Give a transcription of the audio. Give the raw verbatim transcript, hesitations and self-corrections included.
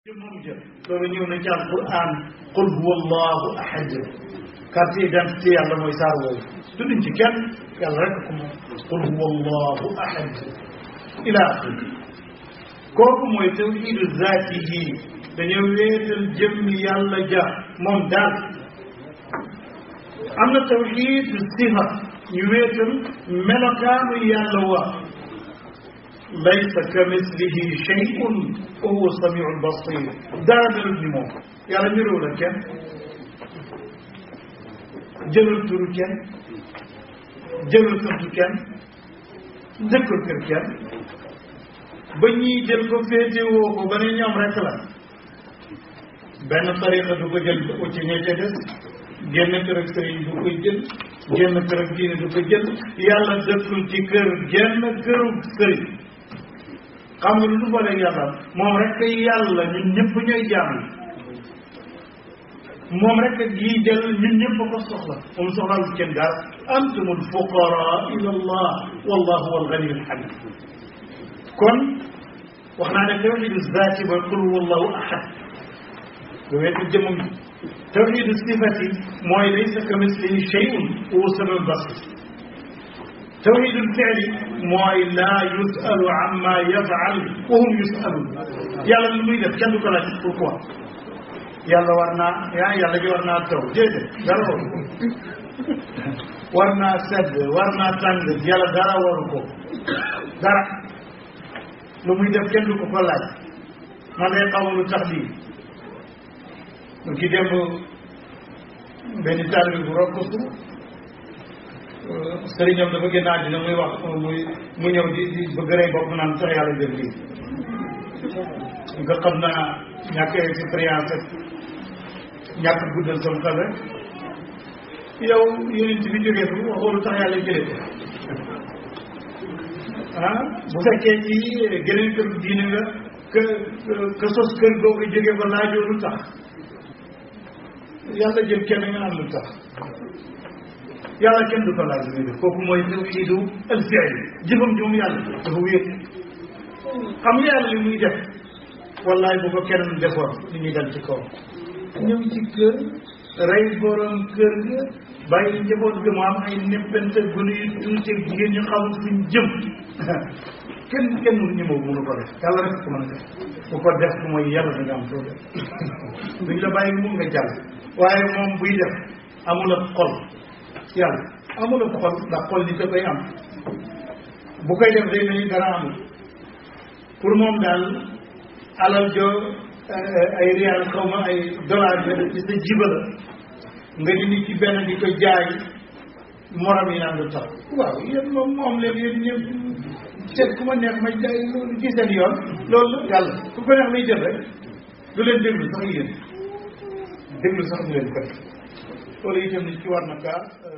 moom jël loolu ñëw na ci alquran qul huwa allahu ahad carte d'identité yàlla mooy saar woowu tudduñ ci kenn yàlla rek ko moom qul huwa allahu ahad ila axiri kooku mooy tawxidu zaatihi dañoo wéetal jëmmi yàlla ja moom daal am na tawxidu sifa ñu wéetal melokaanu yàlla wa laysa kamislihi shay'un wa huwa samiul basir dara melut ni moom yàlla niróo la kenn jëlal turu kenn jëlal santu kenn dëkkul kër kenn ba ñuy jël ko féetewoo ko ba ne ñoom rek la benn tariqa du ko jël ko ci ña ca des génn kër ak sëriñ du koy jël génn kër ak diine du ko jël yàlla dëkkul ci kër génn këru sëriñ xam nga lu du booleeg yàlla moom rek yàlla ñun ñëpp ñooy jaam moom rek yi jël ñun ñëpp ko soxla moom soxlaalu kenn dara antumul fuqara ila allah wallahu huwa alghani alhamid kon wax naa ne tawxidu zaati ba qul wallahu ahad lu weetu jëmam tawxidu sifati mooy laysa kamislihi shay'un wa huwa samiul basir tawxidu fi'li mooy laa yusalu amma yafal wa hum yusalun yàlla lu muy def kenn du ko laaj pourquoi yàlla war naa yaa yàlla ji war naa taw déedéet dara waru ko war naa sedd war naa tàng yàlla dara waru ko dara lu muy def kenn du ko ko laaj man day xaw lu tax lii lu ki démb benn taalibe bu rokkosu sëriñam dafa génn àddina muy wax muy mu ñëw di di bëgg rey bopp naan tax yàlla def lii nga xam naa ñàkk expérience ak ñàkk guddal sama xel rek yow yonent bi jógee fi waxoo lu tax yàlla jëlee ko ah bu fekkee ci geneen kër diine nga que que sos kër googu jógee ba laajoo lu tax yàlla jël kenn nga naan lu tax yàlla kenn du ko laaj muy def kooku mooy tawxiidu al fi'l jëfam ji moom yàlla dafa wéet xam nga yàlla li muy def wallaay bu ko kenn defoon li ñuy dal ci kaw ñëw ci kër rey borom kër ga bàyyi njaboot ga mu am ay neppante gune yu tuuti ak jigéen ñu xamul fuñ jëm kenn kenn mënu ñëmoo mënu ko def yàlla rek ko mën a def bu ko def ko mooy yàlla da nga am problème duñ la bàyyi mun nga jàll waaye moom buy def amul ak xol yàlla amul ak xol ndax xol ni da koy am bu koy def day mel ni dara amul pour moom daal alal joo ay rial xaw ma ay dollar nga def ci sa jiba la nga dindi ci benn di ko jaay morom yi naan lu tax waaw yéen moom moom leen yéen ñëpp seet ku ma neex ma jaay loolu ci seen yoon loolu la yàlla ku ko neex lay jël rek du leen déglu sax yéen déglu sax du leen ko def loolu itam ni ci war na kaa